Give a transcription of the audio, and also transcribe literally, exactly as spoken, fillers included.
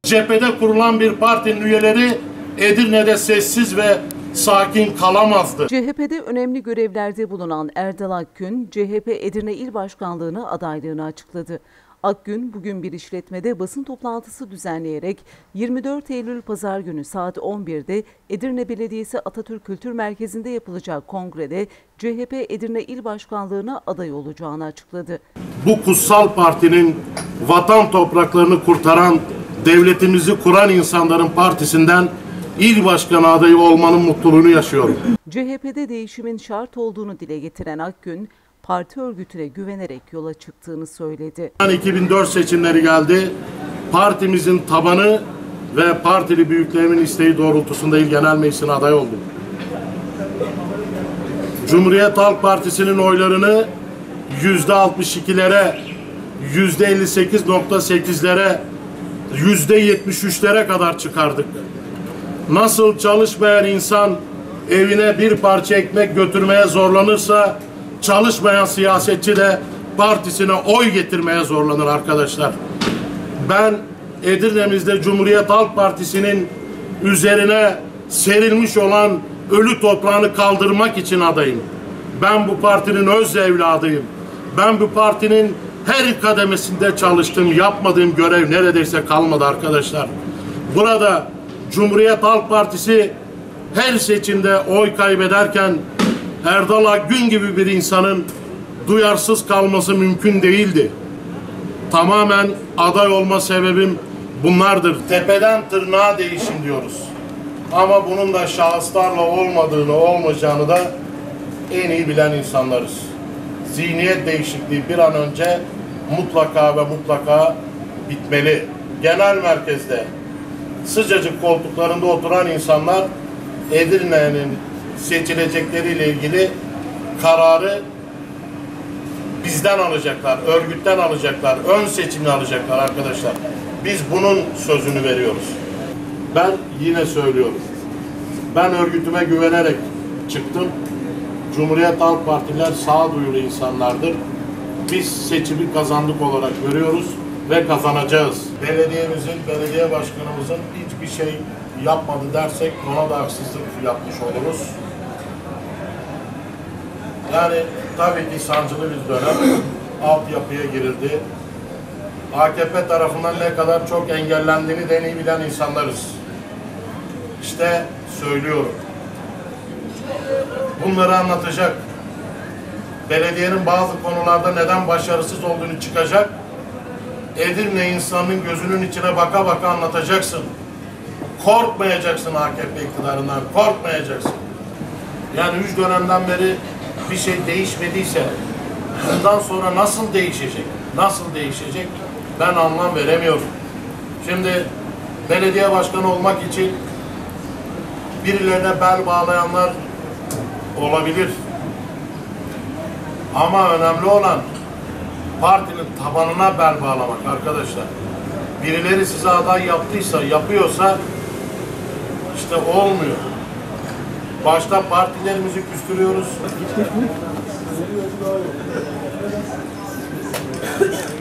Cephede kurulan bir partinin üyeleri Edirne'de sessiz ve sakin kalamazdı. C H P'de önemli görevlerde bulunan Erdal Akgün, C H P Edirne İl Başkanlığı'na adaylığını açıkladı. Akgün bugün bir işletmede basın toplantısı düzenleyerek yirmi dört Eylül Pazar günü saat on birde Edirne Belediyesi Atatürk Kültür Merkezi'nde yapılacak kongrede C H P Edirne İl Başkanlığı'na aday olacağını açıkladı. Bu kutsal partinin vatan topraklarını kurtaran, devletimizi kuran insanların partisinden İl Başkanı adayı olmanın mutluluğunu yaşıyorum. C H P'de değişimin şart olduğunu dile getiren Akgün, parti örgütüne güvenerek yola çıktığını söyledi. iki bin dört seçimleri geldi. Partimizin tabanı ve partili büyüklerimin isteği doğrultusunda İl Genel Meclisi'ne aday oldum. Cumhuriyet Halk Partisi'nin oylarını yüzde altmış ikilere, yüzde elli sekiz nokta sekizlere, yüzde yetmiş üçlere kadar çıkardık. Nasıl çalışmayan insan evine bir parça ekmek götürmeye zorlanırsa, çalışmayan siyasetçi de partisine oy getirmeye zorlanır arkadaşlar. Ben Edirne'mizde Cumhuriyet Halk Partisi'nin üzerine serilmiş olan ölü toprağını kaldırmak için adayım. Ben bu partinin öz evladıyım. Ben bu partinin her kademesinde çalıştım. Yapmadığım görev neredeyse kalmadı arkadaşlar. Burada Cumhuriyet Halk Partisi her seçimde oy kaybederken Erdal Akgün gibi bir insanın duyarsız kalması mümkün değildi. Tamamen aday olma sebebim bunlardır. Tepeden tırnağa değişim diyoruz. Ama bunun da şahıslarla olmadığını, olmayacağını da en iyi bilen insanlarız. Zihniyet değişikliği bir an önce mutlaka ve mutlaka bitmeli. Genel merkezde sıcacık koltuklarında oturan insanlar Edirne'nin seçilecekleriyle ilgili kararı bizden alacaklar, örgütten alacaklar, ön seçimini alacaklar arkadaşlar. Biz bunun sözünü veriyoruz. Ben yine söylüyorum. Ben örgütüme güvenerek çıktım. Cumhuriyet Halk Partiler sağduyulu insanlardır. Biz seçimi kazandık olarak görüyoruz ve kazanacağız. Belediyemizin, belediye başkanımızın hiçbir şey yapmadı dersek ona da haksızlık yapmış oluruz. Yani tabii ki sancılı bir dönem, altyapıya girildi. A K P tarafından ne kadar çok engellendiğini de iyi bilen insanlarız. İşte söylüyorum. Bunları anlatacak. Belediyenin bazı konularda neden başarısız olduğunu çıkacak. Edirne insanının gözünün içine baka baka anlatacaksın. Korkmayacaksın A K P iktidarından, korkmayacaksın. Yani üç dönemden beri bir şey değişmediyse bundan sonra nasıl değişecek? Nasıl değişecek? Ben anlam veremiyorum. Şimdi belediye başkanı olmak için birilerine bel bağlayanlar olabilir. Ama önemli olan partinin tabanına bel bağlamak arkadaşlar. Birileri size aday yaptıysa, yapıyorsa işte olmuyor. Başta partilerimizi küstürüyoruz.